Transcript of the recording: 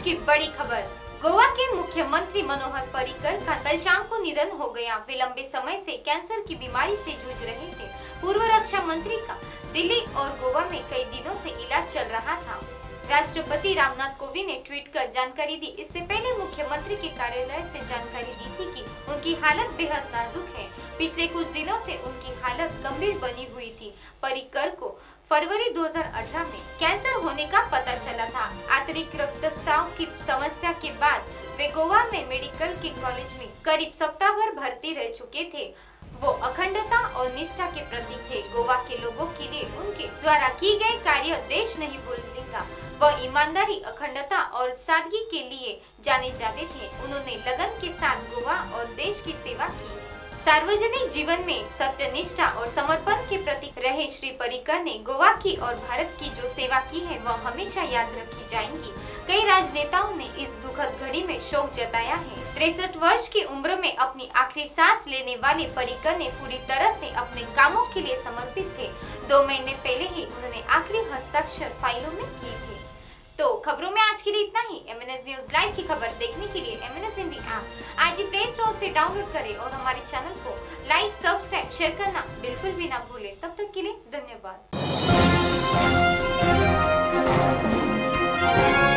की बड़ी खबर। गोवा के मुख्यमंत्री मनोहर पर्रिकर का कल शाम को निधन हो गया। वे लंबे समय से कैंसर की बीमारी से जूझ रहे थे। पूर्व रक्षा मंत्री का दिल्ली और गोवा में कई दिनों से इलाज चल रहा था। राष्ट्रपति रामनाथ कोविंद ने ट्वीट कर जानकारी दी। इससे पहले मुख्यमंत्री के कार्यालय से जानकारी दी थी कि उनकी हालत बेहद नाजुक है। पिछले कुछ दिनों से उनकी हालत गंभीर बनी हुई थी। पर्रिकर को फरवरी 2018 में कैंसर होने का पता चला था। अतिरिक्त रक्तस्राव की समस्या के बाद वे गोवा में मेडिकल के कॉलेज में करीब सप्ताह भर भर्ती रह चुके थे। वो अखंडता और निष्ठा के प्रतीक थे। गोवा के लोगों के लिए उनके द्वारा की गए कार्य देश नहीं भूलेगा। वह ईमानदारी, अखंडता और सादगी के लिए जाने जाते थे। उन्होंने लगन के साथ गोवा और देश की सेवा की। सार्वजनिक जीवन में सत्यनिष्ठा और समर्पण के प्रतीक रहे श्री पर्रिकर ने गोवा की और भारत की जो सेवा की है वह हमेशा याद रखी जाएंगी। कई राजनेताओं ने इस दुखद घड़ी में शोक जताया है। 63 वर्ष की उम्र में अपनी आखिरी सांस लेने वाले पर्रिकर ने पूरी तरह से अपने कामों के लिए समर्पित थे। 2 महीने पहले ही उन्होंने आखिरी हस्ताक्षर फाइलों में किए थे। तो खबरों में आज के लिए इतना ही। MNS न्यूज लाइव की खबर देखने के लिए MNS हिंदी ऐप आज ही प्ले स्टोर से डाउनलोड करें और हमारे चैनल को लाइक, सब्सक्राइब, शेयर करना बिल्कुल भी ना भूलें। तब तक के लिए धन्यवाद।